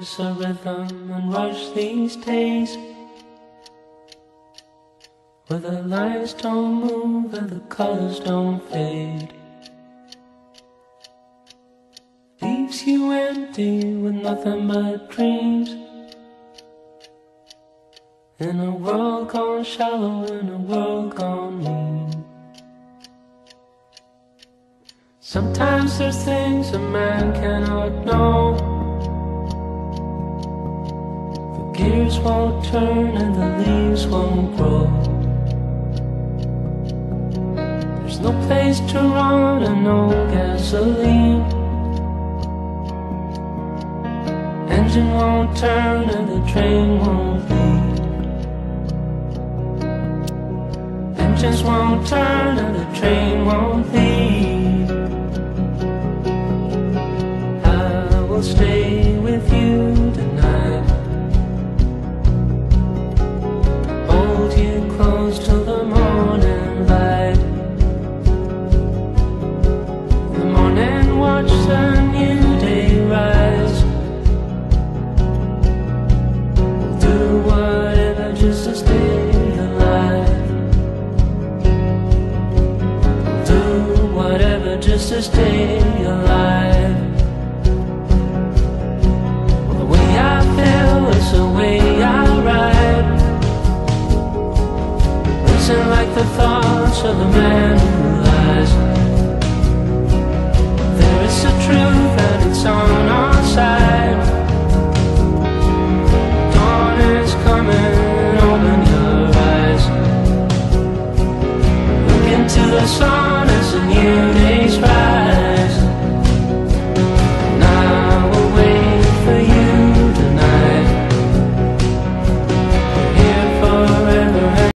There's a rhythm and rush these days, where the lights don't move and the colors don't fade. Leaves you empty with nothing but dreams, in a world gone shallow, in a world gone mean. Sometimes there's things a man cannot know. The gears won't turn and the leaves won't grow. There's no place to run and no gasoline. Engine won't turn and the train won't leave. Engines won't turn and the train won't leave. I will stay with you tonight, hold you close till the morning light. In the morning watch the new day rise. We'll do whatever just to stay alive. We'll do whatever just to stay alive. It's the way I ride, listen like the thoughts of the man who lies. There is the truth and it's on our side. Dawn is coming, open your eyes. Look into the sun.